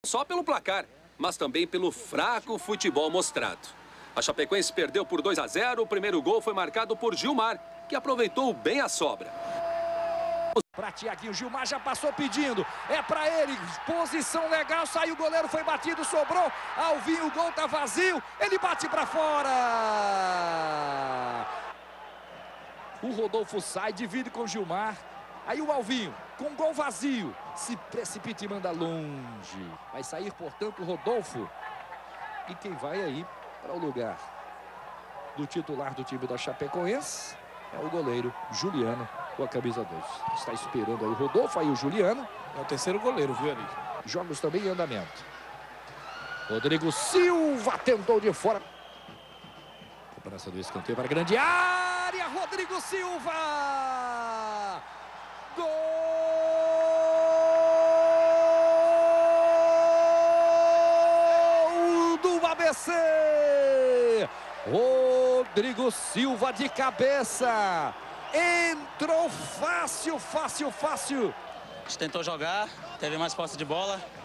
Só pelo placar, mas também pelo fraco futebol mostrado. A Chapecoense perdeu por 2-0, o primeiro gol foi marcado por Gilmar, que aproveitou bem a sobra. Para Thiaguinho, Gilmar já passou pedindo, é para ele, posição legal, saiu o goleiro, foi batido, sobrou, Alvinho, o gol tá vazio, ele bate para fora. O Rodolfo sai, divide com o Gilmar, aí o Alvinho, com gol vazio, se precipita e manda longe. Vai sair, portanto, o Rodolfo, e quem vai aí para o lugar do titular do time da Chapecoense é o goleiro Juliano, com a camisa 2. Está esperando aí o Rodolfo, aí o Juliano. É o terceiro goleiro, viu, ali? Jogos também em andamento. Rodrigo Silva tentou de fora. Cobrança do escanteio para a grande área. Rodrigo Silva! Gol do ABC! Rodrigo Silva de cabeça. Entrou fácil, fácil, fácil. A gente tentou jogar, teve mais posse de bola.